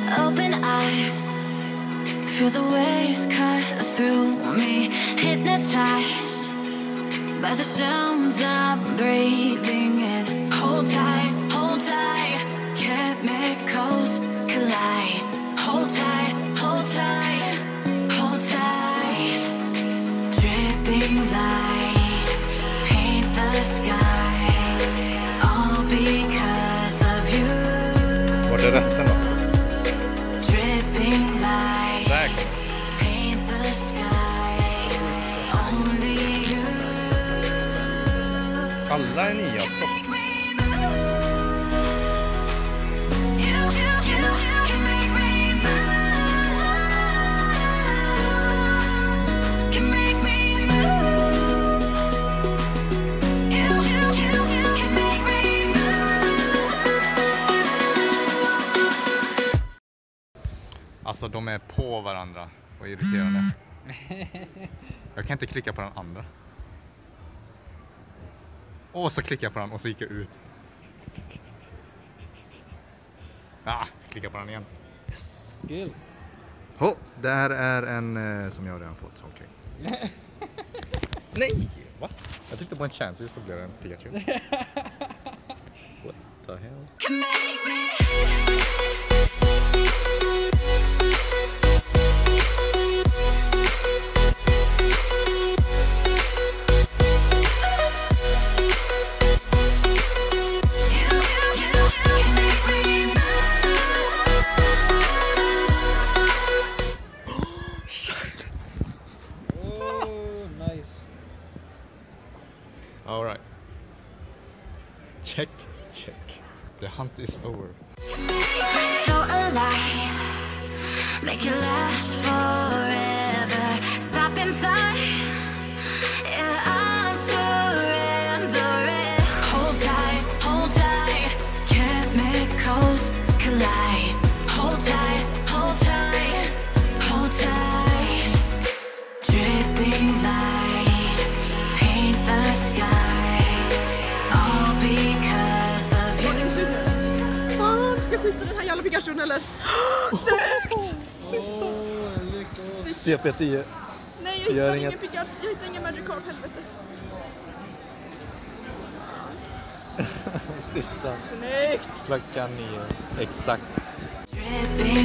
Open eye, feel the waves cut through me. Hypnotized by the sounds I'm breathing in. Hold tight, chemicals collide. Hold tight, hold tight, hold tight. Dripping lights paint the skies, all because of you. Vart är resten då? Dripping lights paint the skies, only you. Alla är nya stopp. Alltså de är på varandra och irriterande. Jag kan inte klicka på den andra. Och så klickar jag på den och så gick jag ut. Klicka på den igen. Yes. Skills. Det här är en som jag redan fått. Okej. Nej! Va? Jag tryckte på en chance så blev det en Pikachu. What the hell? All right. Check. The hunt is over. So alive, make it last forever. Stop in time. Yeah, I'm surrendering. Hold tight, chemicals collide. Hold tight, hold tight. Dripping lights paint the skies, all because of you. Ska jag skjuta den här jävla Pikachu eller? Snyggt! Sista. CP10. Nej, jag hittar ingen Pikachu. Jag hittar ingen Magikarp, helvete. Sista. Snyggt! Klockan 9. Exakt. Dripping